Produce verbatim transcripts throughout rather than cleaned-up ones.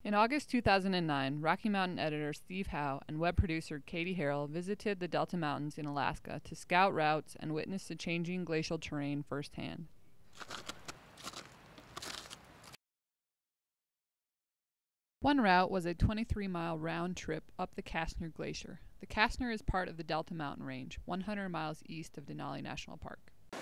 In August two thousand nine, Rocky Mountain editor Steve Howe and web producer Katie Harrell visited the Delta Mountains in Alaska to scout routes and witness the changing glacial terrain firsthand. One route was a twenty-three mile round trip up the Castner Glacier. The Castner is part of the Delta Mountain Range, one hundred miles east of Denali National Park.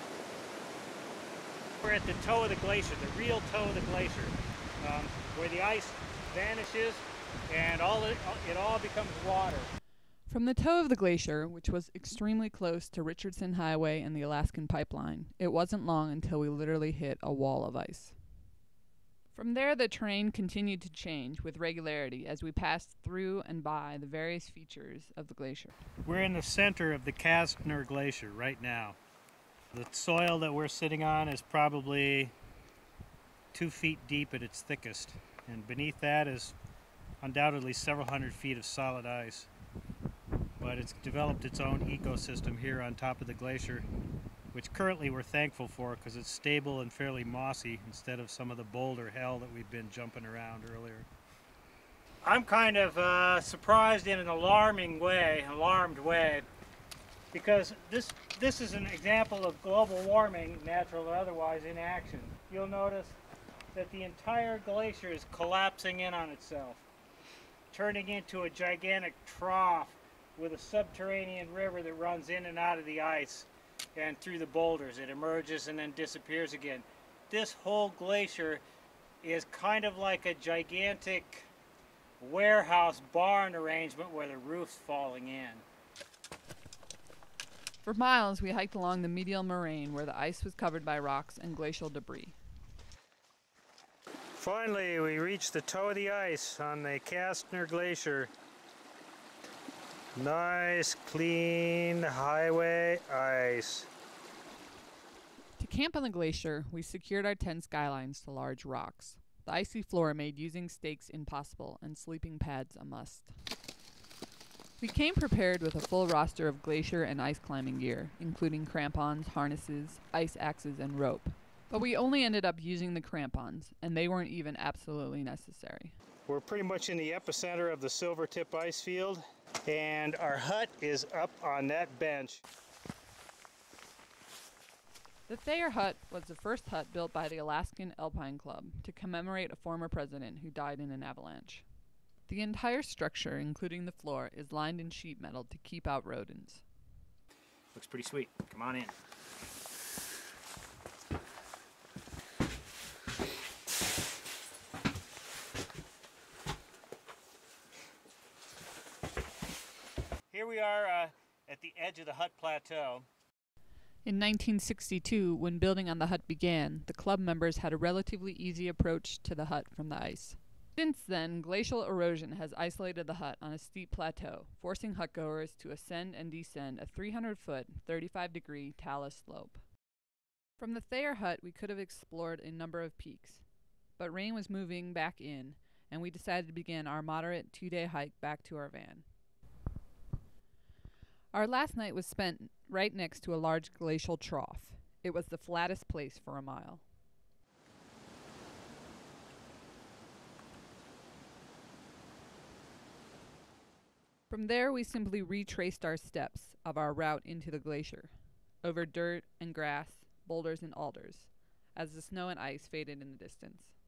We're at the toe of the glacier, the real toe of the glacier, um, where the ice vanishes and all it, it all becomes water. From the toe of the glacier, which was extremely close to Richardson Highway and the Alaskan Pipeline, it wasn't long until we literally hit a wall of ice. From there, the terrain continued to change with regularity as we passed through and by the various features of the glacier. We're in the center of the Castner Glacier right now. The soil that we're sitting on is probably two feet deep at its thickest, and beneath that is undoubtedly several hundred feet of solid ice. But it's developed its own ecosystem here on top of the glacier, which currently we're thankful for because it's stable and fairly mossy instead of some of the boulder hell that we've been jumping around earlier. I'm kind of uh, surprised in an alarming way, alarmed way, because this, this is an example of global warming, natural or otherwise, in action. You'll notice that the entire glacier is collapsing in on itself, turning into a gigantic trough with a subterranean river that runs in and out of the ice and through the boulders. It emerges and then disappears again. This whole glacier is kind of like a gigantic warehouse barn arrangement where the roof's falling in. For miles, we hiked along the medial moraine where the ice was covered by rocks and glacial debris. Finally, we reached the toe of the ice on the Castner Glacier. Nice, clean highway ice. To camp on the glacier, we secured our tent skylines to large rocks. The icy floor made using stakes impossible and sleeping pads a must. We came prepared with a full roster of glacier and ice climbing gear, including crampons, harnesses, ice axes, and rope. But we only ended up using the crampons, and they weren't even absolutely necessary. We're pretty much in the epicenter of the Silvertip ice field, and our hut is up on that bench. The Thayer Hut was the first hut built by the Alaskan Alpine Club to commemorate a former president who died in an avalanche. The entire structure, including the floor, is lined in sheet metal to keep out rodents. Looks pretty sweet. Come on in. Here we are uh, at the edge of the hut plateau. In nineteen sixty-two, when building on the hut began, the club members had a relatively easy approach to the hut from the ice. Since then, glacial erosion has isolated the hut on a steep plateau, forcing hutgoers to ascend and descend a three hundred foot, thirty-five degree talus slope. From the Thayer Hut, we could have explored a number of peaks, but rain was moving back in, and we decided to begin our moderate two-day hike back to our van. Our last night was spent right next to a large glacial trough. It was the flattest place for a mile. From there, we simply retraced our steps of our route into the glacier, over dirt and grass, boulders and alders, as the snow and ice faded in the distance.